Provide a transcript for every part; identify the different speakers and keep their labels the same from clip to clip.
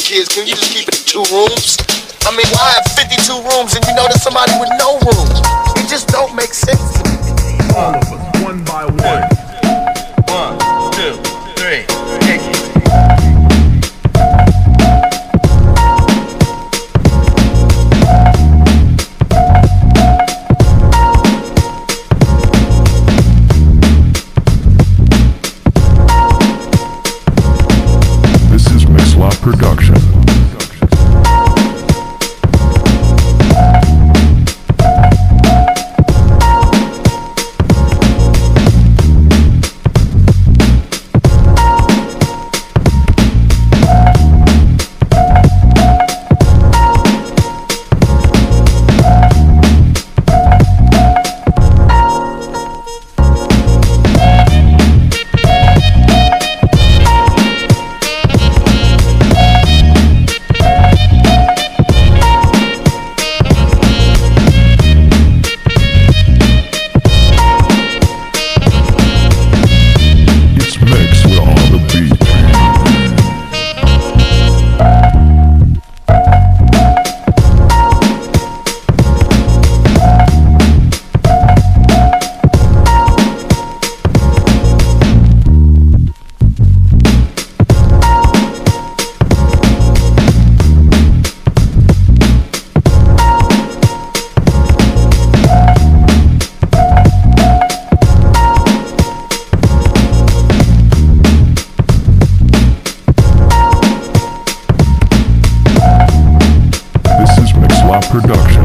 Speaker 1: kids, can you just keep it in 2 rooms? I mean, why have 52 rooms and you know there's somebody with no room? It just don't make sense to me.
Speaker 2: All of us, one by one.
Speaker 1: 1, 2, 3, kick it.
Speaker 3: Production. Production.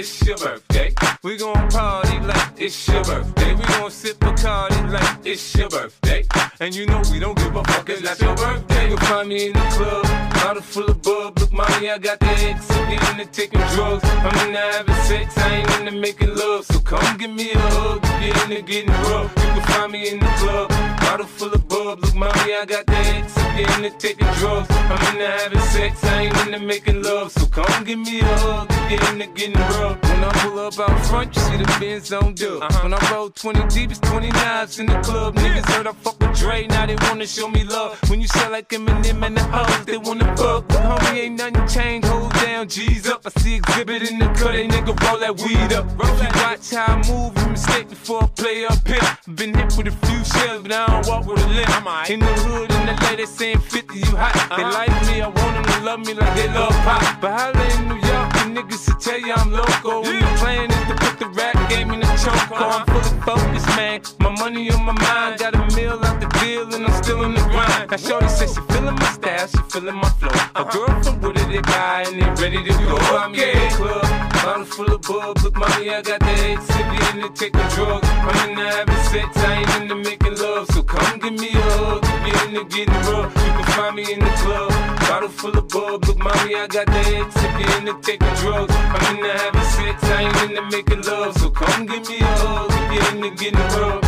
Speaker 3: it's your birthday. We gon' party like it's your birthday. We gon' sip Bacardi like it's your birthday. And you know we don't give a fuck, it's not your birthday. You'll find me in the club, bottle full of bub. Look, mommy, I got the X, I'm into taking drugs. I'm into having sex, I ain't into making love. So come give me a hug, if you're into getting rough. You can find me in the club, bottle full of bub. Look, mommy, I got the X, I'm into taking drugs. I'm into having sex, I ain't into making love. So come give me a hug, if you're into getting rough. When I pull up out front, you see the Benz on dub. When I roll 20 deep, it's 20 knives in the club. Niggas heard I fuck with Dre, now they wanna show me love. When you sell like Eminem and the hoes, they wanna fuck. But homie, ain't nothing changed, hold down, G's up. I see exhibit in the cut, they nigga roll that weed up. If you watch how I move, you mistake before I play up here. Been hit with a few shells, but I don't walk with a limp. In the hood, in the LA, they saying 50, you hot. They like me, I want them to love me like they love pop. But holla in New York, the niggas will tell you I'm loco. When the plan is to put the rap game in the choke. I'm fully focused, man. My money on my mind, got a meal out the deal, and I'm still in the grind. Now shorty says she feeling my style, she feeling my flow. A girl from Wooded, they buy, and they ready to go. I'm in the club, bottle full of bub. Look, mommy, I got the X, if you into taking drugs. I'm into having sex, I ain't into making love. So come give me a hug, if you're into getting rough. You can find me in the club, bottle full of bub. Look, mommy, I got the X, if you're into taking drugs. I'm into having sex, I ain't into making love. So come give me a hug, if you're into getting rough.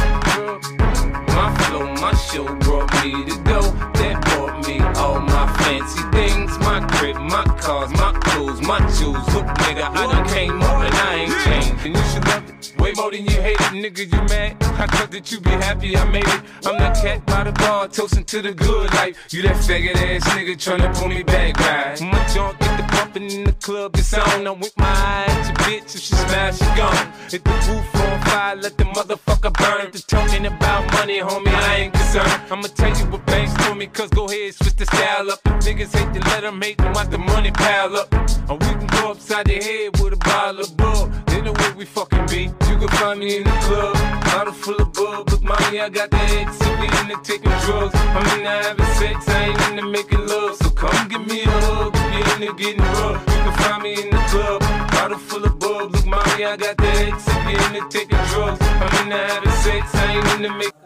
Speaker 3: My flow, my show brought me to go. That brought me all my fancy things. My crib, my cars, my clothes, my jewels. Look, nigga, I done came up and I ain't changed. And you should love it way more than you hate it, nigga, you mad? I thought that you be happy I made it. I'm that cat by the bar, toasting to the good life. You that faggot ass nigga tryna pull me back, right? My junk get the bumpin' in the club, it's on. I'm with my eye at your bitch, if she smash, she gone. Hit the roof on fire, let the motherfucker burn. The talking about money, homie, I ain't concerned. I'ma tell you what banks told me, cause go ahead, switch the style up. If niggas hate to let them hate them, watch the money pile up. Or we can go upside the head with a bottle of bub. They know where we fucking be. You can find me in the club, bottle full of bub. Look, mommy, I got the X, if you into taking drugs. I'm into having sex, I ain't into making love. So come give me a hug, if you're into getting rough. You can find me in the club, bottle full of bub. Look, mommy, I got the X, if you're into taking drugs. I'm into having sex, I ain't into making